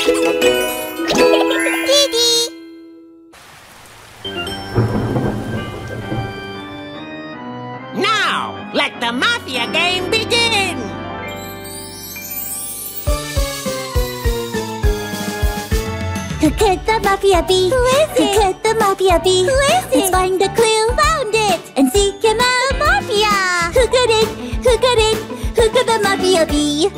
Tidi! Now, let the Mafia game begin! Who could the Mafia be? Who is it? Who could the Mafia be? Who is it? Let's find a clue, found it, and seek him out. The Mafia! Who could it? Who could it? Who could the Mafia be?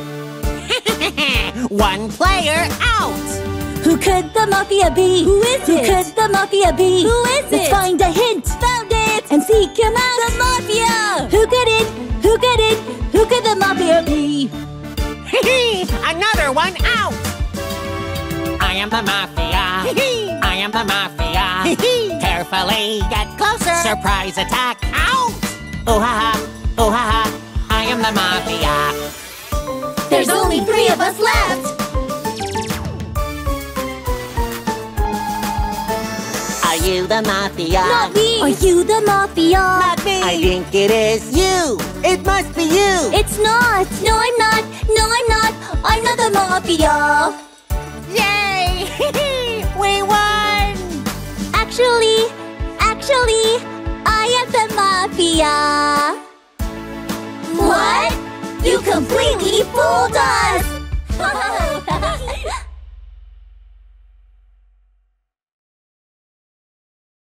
One player out! Who could the Mafia be? Who is it? Who could the Mafia be? Who is it? Let's find a hint, found it, and seek him out. The Mafia! Who could it? Who could it? Who could the Mafia be? Another one out! I am the Mafia. I am the Mafia. Carefully get closer. Surprise attack. Out! Oh ha ha. Oh ha ha. I am the Mafia. There's only 3 of us left. Are you the Mafia? Not me. Are you the Mafia? Not me. I think it is you. It must be you. It's not. No, I'm not. No, I'm not. I'm not the Mafia. Yay! We won! Actually, I am the Mafia. What? You completely fooled us!